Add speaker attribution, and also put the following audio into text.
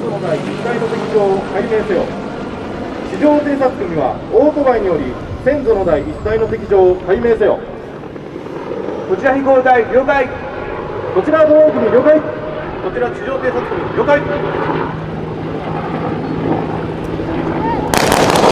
Speaker 1: 度のない実態の適正を解明せよ。地上偵察組はオートバイにより先祖の代一体の適正を解明せよ。
Speaker 2: こちら飛行隊了解。
Speaker 1: こちらドローン組了解。こちら地上偵察組了解。